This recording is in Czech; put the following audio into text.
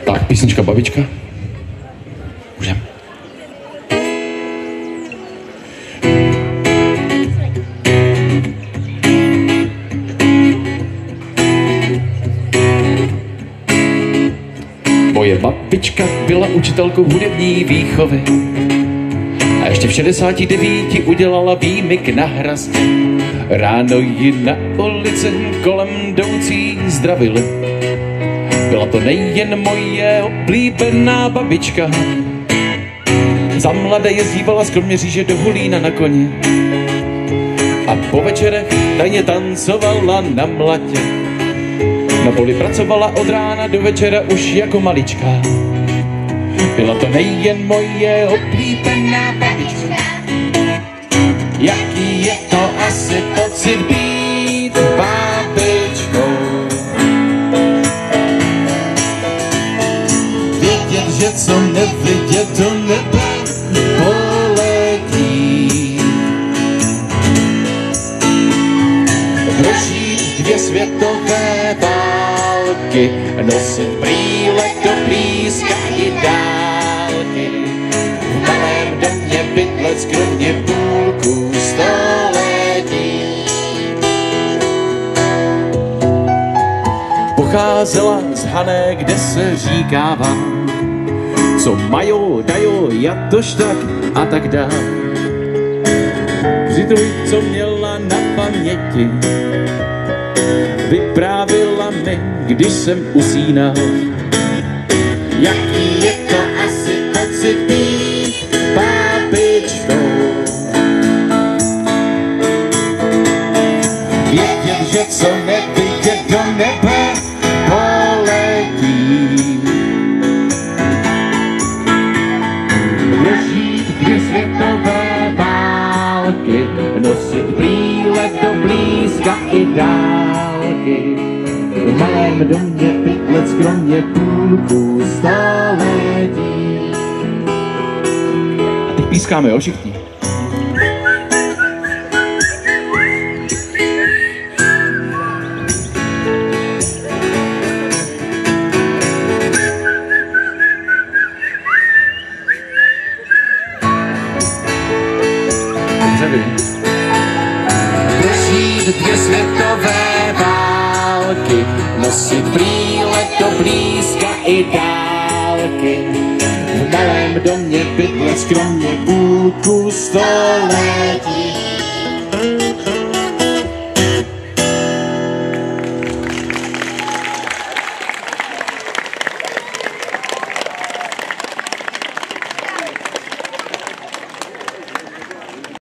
Tak, písnička Babička. Můžem. Moje babička byla učitelkou hudební výchovy a ještě v 69 udělala výmyk na hrazdě. Ráno ji na ulici kolem jdoucí zdravili. Byla to nejen moje oblíbená babička. Za mladé jezdívala z Kroměříže do Hulína na koni a po večerech tajně tancovala na mlatě. Na poli pracovala od rána do večera už jako malička. Byla to nejen moje oblíbená babička. Jaký je to asi pocit být babičkou? Vědět, že co nevidět do nebe poletí. Prožít 2 světové války, nosit brýle do blízka i dálky. V malém domě bydlet kromě půlku století. Pocházela z Hané, kde se říkává, co majo, dajo, jatož tak a tak dál. Přituj, co měla na paměti, vyprávila mi, když jsem usínal. Jaký je to asi pocit být babičkou? Vědět, že co nevidět do nebe poletí. Prožít 2 světové války, nosit brýle do blízka i dálky. V malém domě bydlet kromě půlku století. A teď pískáme, jo, všichni. Prožít 2 světové války, nosit brýle do blízka i dálky. V malém domě bydlet kromě půlku století.